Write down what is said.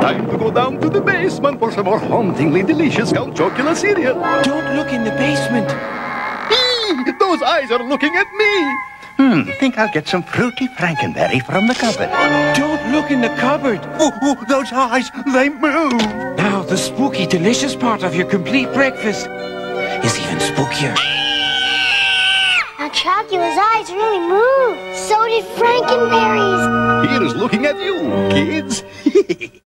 Time to go down to the basement for some more hauntingly delicious Count Chocula cereal. Don't look in the basement. Eee, those eyes are looking at me. Think I'll get some fruity frankenberry from the cupboard. Don't look in the cupboard. Oh, those eyes, they move. Now, the spooky, delicious part of your complete breakfast is even spookier. Now Chocula's eyes really move. So did Frankenberry's. Here's looking at you, kids.